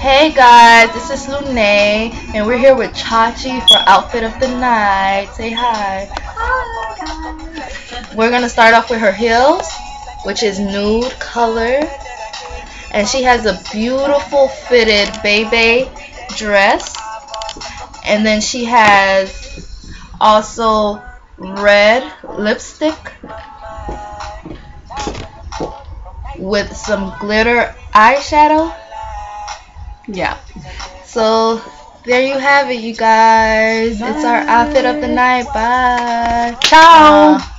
Hey guys, this is Lune, and we're here with Chachi for Outfit of the Night. Say hi. We're gonna start off with her heels, which is nude color, and she has a beautiful fitted baby dress, and then she has also red lipstick with some glitter eyeshadow. Yeah. So there you have it, you guys. Bye. It's our outfit of the night. Bye. Ciao.